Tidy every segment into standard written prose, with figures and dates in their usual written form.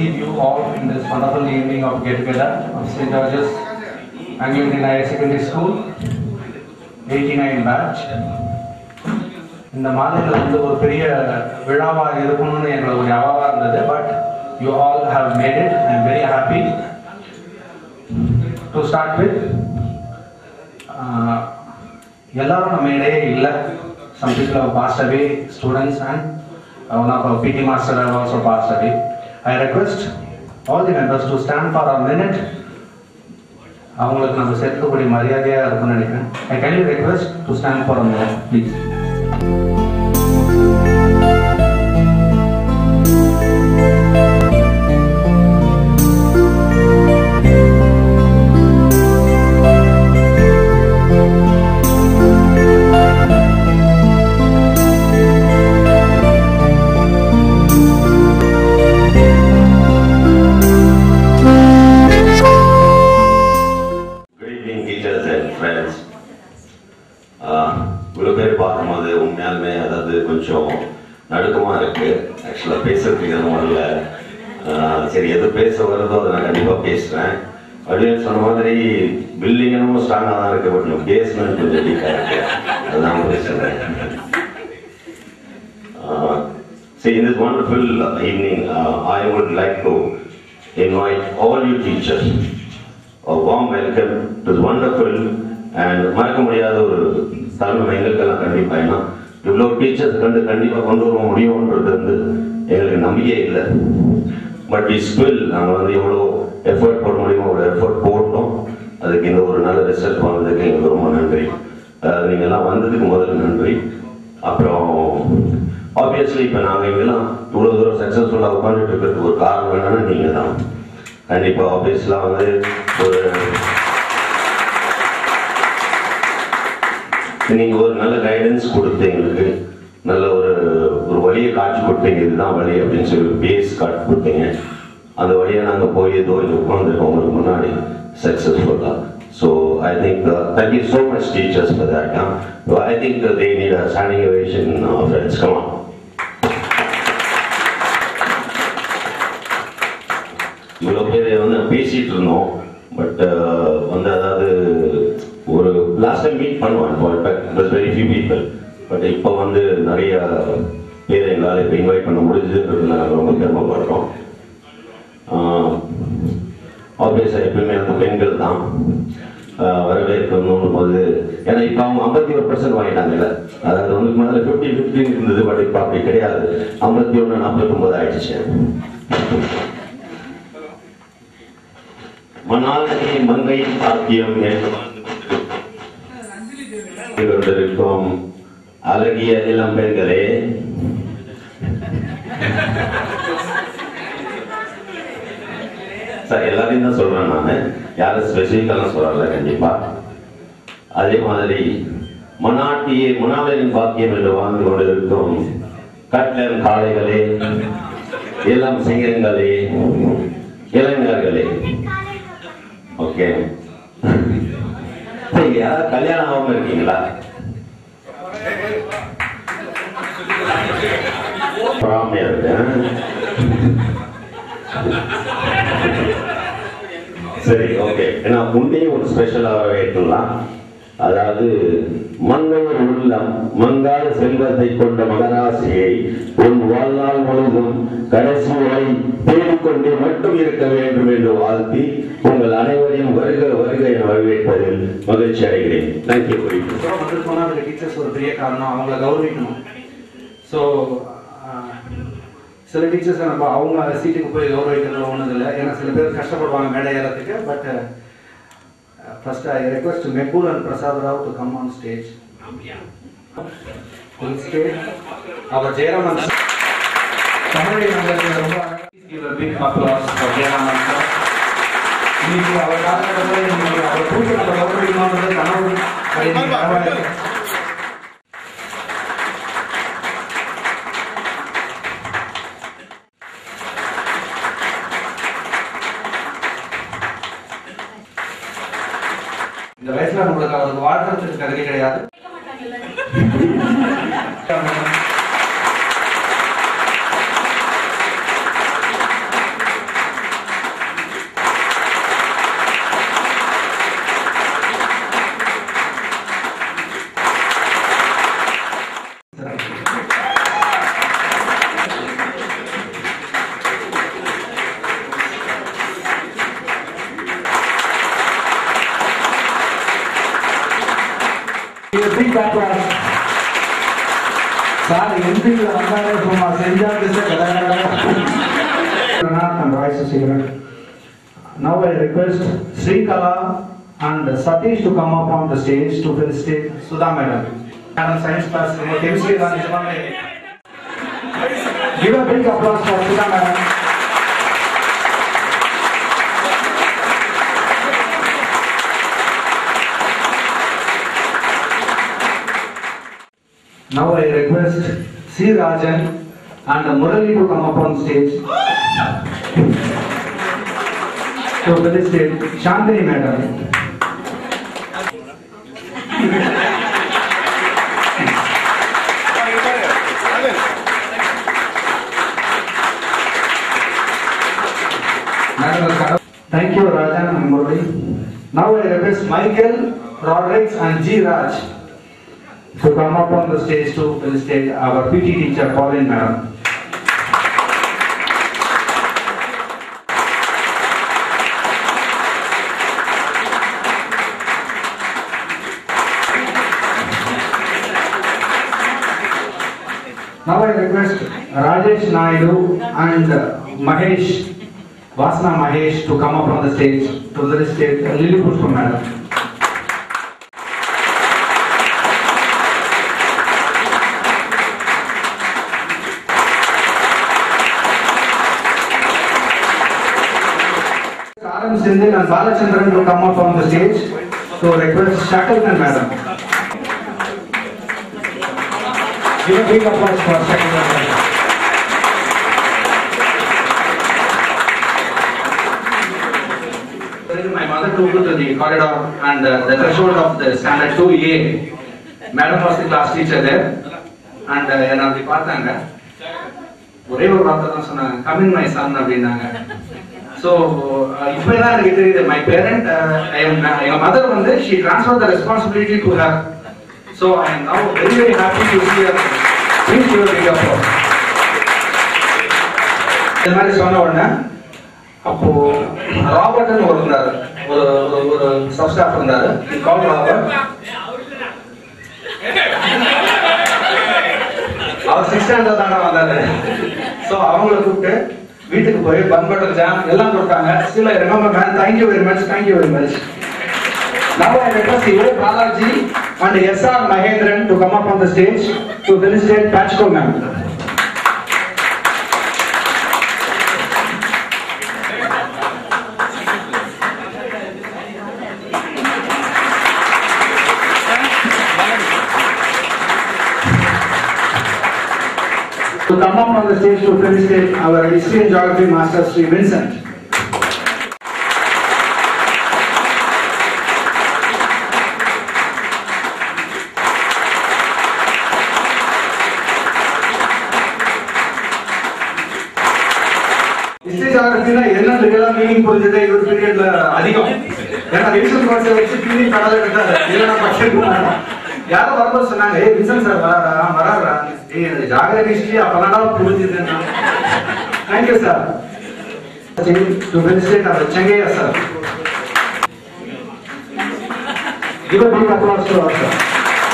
receive you all in this wonderful evening of get together of St. George's Anglican Higher Secondary School, 89 batch. இந்த மாலையில் வந்து ஒரு பெரிய விழாவாக இருக்கணும்னு எங்களுக்கு ஒரு அவாவாக இருந்தது. But you all have made it. I am very happy. To start with, எல்லாரும் நம்ம இடையே இல்லை. Some people have passed away, students, and one of our PT master have also passed away. I request all the members to stand for a minute. அவங்களுக்கு நம்ம சேர்க்கக்கூடிய மரியாதையாக இருக்கும்னு நினைக்கிறேன். I kindly request to stand for a minute, please. பார்க்கும்போது உண்மையாலுமே அதாவது கொஞ்சம் நடுக்கமாக இருக்குது. ஆக்சுவலாக பேசுறதுக்கு எதுவும் வரல. சரி, எது பேச வருதோ அதை நான் கண்டிப்பாக பேசுகிறேன். அப்படின்னு சொன்ன மாதிரி பில்டிங்கும் ஸ்ட்ராங்காக தான் இருக்குது. பட் பேஸ்மெண்ட் கொஞ்சம் வீக்காக இருக்குது. அதுதான் பேசுகிறேன். See, in this wonderful evening, I would like to invite all you teachers a warm welcome to this wonderful and மறக்க முடியாத ஒரு தருணம் எங்களுக்கெல்லாம். கண்டிப்பாக ஏன்னா இவ்வளோ டீச்சர்ஸ் கண்டிப்பாக கொண்டு வர முடியும்ன்றது வந்து எங்களுக்கு நம்பிக்கை இல்லை. பட் ஸ்டில் நாங்கள் வந்து எவ்வளோ எஃபர்ட் போட முடியுமோ அவ்வளோ எஃபர்ட் போட்டோம். அதுக்கு இந்த ஒரு நல்ல ரிசல்ட் வந்ததுக்கு எங்களுக்கு ரொம்ப நன்றி. நீங்கள் எல்லாம் வந்ததுக்கு முதல்ல நன்றி. அப்புறம் ஆப்வியஸ்லி இப்போ நாங்கள் இங்கெல்லாம் இவ்வளோ தூரம் சக்ஸஸ்ஃபுல்லாக உட்காந்துட்டு இருக்கிறதுக்கு ஒரு காரணம் என்னன்னா நீங்கள் தான். கண்டிப்பாக ஆப்வியஸ்லாம் வந்து ஒரு நீங்கள் ஒரு நல்ல கைடன்ஸ் கொடுத்து எங்களுக்கு நல்ல ஒரு வழியை காட்சி கொடுத்தீங்க. இதுதான் வழி அப்படின்னு சொல்லி பேஸ் காட்டி கொடுத்தீங்க. அந்த வழியை நாங்கள் போய் ஏதோ உட்காந்துருக்கோம் உங்களுக்கு முன்னாடி சக்ஸஸ்ஃபுல்லாக. So I think thank you so much teachers for that. I think they need a standing ovation friends. Come on. இவ்வளோ பேர் வந்து பேசிகிட்டு இருந்தோம். பட் வந்து அதாவது ஒரு லாஸ்ட் டைம் மீட் பண்ணுவாங்க. Very few people. பட் இப்போ வந்து நிறைய பேர் எங்களால் இப்போ இன்வைட் பண்ண முடிஞ்சதுன்றதுல நாங்கள் ரொம்ப பெருமைப்படுறோம். ஆப்வியஸாக எப்பவுமே அந்த பெண்கள் தான் வரவேற்கணும் போது. ஏன்னா இப்போ அவங்க 51% வாங்கிட்டாங்கல்ல. அதாவது வந்து முதல்ல 50-50 இருந்தது. பட் இப்போ அப்படி கிடையாது. 51-49 ஆயிடுச்சு. மணாலி மங்கையின் சாத்தியம் கொண்டிருக்கும் அழகிய இளம் பெண்களே, சார் எல்லாரையும் தான் சொல்றேன் நான், யாரும் ஸ்பெசிஃபிக்கெல்லாம் சொல்லல. கண்டிப்பா அதே மாதிரி மணாலியின் பாக்கியம் என்று வாழ்ந்து கொண்டிருக்கும் கட்லன் காளைகளே, இளம் சிங்கங்களே, இளைஞர்களே. ஓகே, யாராவது கல்யாணம் ஆகாம இருக்கீங்களா? சரி, ஓகே. ஏன்னா முன்னையும் ஒரு ஸ்பெஷலாக வைக்கலாம். அதாவது மங்கையர் உள்ளம் மங்காத செல்வத்தை கொண்ட மகராசியை உன் வாழ்நாள் முழுவதும் கடைசி வரை தேடிக்கொண்டே மட்டும் இருக்க வேண்டும் என்று வாழ்த்தி உங்கள் அனைவரையும் வருக வருக என வரவேற்பதில் மகிழ்ச்சி அடைகிறேன். தேங்க்யூ. டீச்சர்ஸ் ஒரு பெரிய காரணம், அவங்கள கௌரவிக்கணும். ஸோ சில டீச்சர்ஸ் நம்ம அவங்க சீட்டுக்கு போய் கௌரவிக்கிறது ஒன்றும் இல்லை. ஏன்னா சில பேர் கஷ்டப்படுவாங்க மேடை ஏறத்துக்கு. But first I request Mekul and Prasad Rao to come on stage. On stage, our Jayaraman sir. Please give a big applause for Jayaraman sir. இன்னைக்கு அவர் காலகட்டத்தில் இன்னைக்கு அவர் கூட்டத்தில் கௌரவிக்கணும்ன்றது கனவு. இந்த வயசுல உங்களுக்கு அவருக்கு வாழ்றதுக்கு தகுதி கிடையாது. big applause. Sir, entry வந்தாலே சும்மா செஞ்சா திச and Royce Sigaran. Now I request Sri Kala and Satish to come up on the stage to felicitate Sudha Madam. Madam Science class, chemistry class. Give a big applause for Sudha Madam. Now I request C. Rajan and Murali to come up on stage to felicitate Shantini Madam. Thank you, Rajan and Murali. Now I request Michael, Rodriguez and G. Raj to come up on the stage to felicitate our PT teacher, Pauline Madam. Now I request Rajesh Naidu and Mahesh, Vasna Mahesh to come up on the stage to felicitate Lily Pushpa Madam. Karan Sindhil and Balachandran to come up on the stage to request Shackleton Madam. Give a big applause for Shackleton Madam. My mother took me to the corridor and the threshold of the standard 2A. Madam was the class teacher there and என்னை பார்த்தாங்க ஒரே ஒரு வார்த்தை தான் சொன்னாங்க, come in my son அப்படின்னாங்க. So இப்பதான் எனக்கு தெரியுது, my parent, எங்க mother வந்து she transferred the responsibility to her. So I am now very very happy to see her. Please give a big applause. இந்த மாதிரி சொன்ன உடனே அப்போ ராபர்ட்னு ஒரு இருந்தாரு, ஒரு சப் ஸ்டாஃப் இருந்தாரு, கால் ராபர்ட். அவர் 6th standard தானே வந்தாரு. ஸோ அவங்கள கூப்பிட்டு வீட்டுக்கு போய் பன் பட்டர் ஜாம் எல்லாம் கொடுத்தாங்க. Still I remember, man, thank you very much. Now I request A. Balaji and S.R. Mahendran to come up on the stage to felicitate Pachko ma'am. To come up on the stage to felicitate our History and Geography Master, Sri Vincent. History Geography na enna real meaning புரிஞ்சதே ஒரு பீரியட்ல அதிகம். ஏன்னா Vincent கோட்ஸை வச்சு feeling கடலை விட்டாரு. இல்லைன்னா பட்சம் யாரோ வரும்போது சொன்னாங்க, ஏய் வின்சென்ட் சார் வராரா, ஏய் ஜாகிரபி ஹிஸ்டரி அப்பதான்டா புரிஞ்சுதுன்னா. Thank you sir. To felicitate our Chengaya sir. Give a big applause to our sir.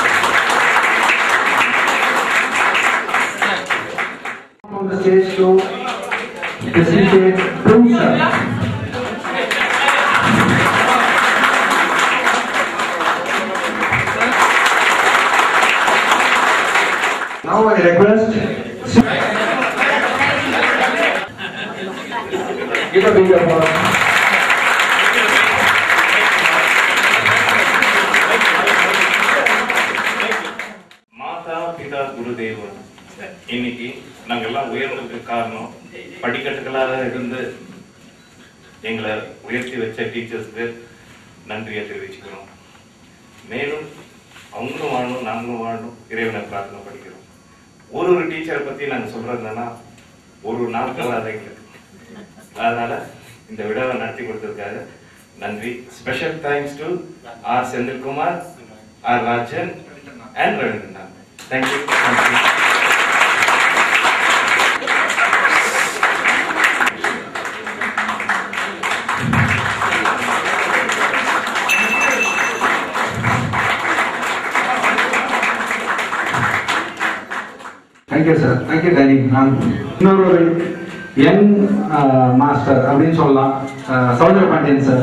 On the stage to felicitate Prince sir. Now I request give a big applause. மாதா பிதா குருதேவன். இன்னைக்கு நாங்க எல்லாம் உயர்ந்ததுக்கு காரணம் படிக்கட்டுகளாக இருந்து எங்களை உயர்த்தி வச்ச டீச்சர்ஸ்க்கு நன்றியை தெரிவிச்சுக்கிறோம். மேலும் அவங்களும் வாழணும், நாங்களும் வாழணும், இறைவனை பிரார்த்தனை படிக்கிறோம். ஒரு டீச்சரை பத்தி நாங்க சொல்றதுன்னா ஒரு நாட்கள் அதை எங்களுக்கு. அதனால இந்த விழாவை நடத்தி கொடுத்ததுக்காக நன்றி. Special thanks to R Senthilkumar, R Rajan and Ravindran. Thank you. Thank you sir, thank you Danny. நான் இன்னொரு யங் மாஸ்டர் அப்படின்னு சொல்லலாம், Soundara Pandian sir.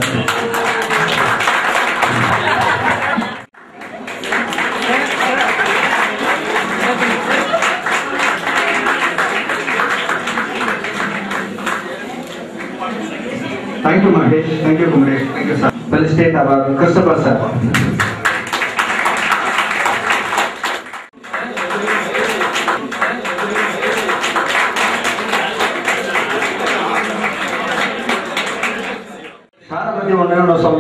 Thank you Mahesh, thank you Kumresh, thank you sir. Felicitate our Christopher sir.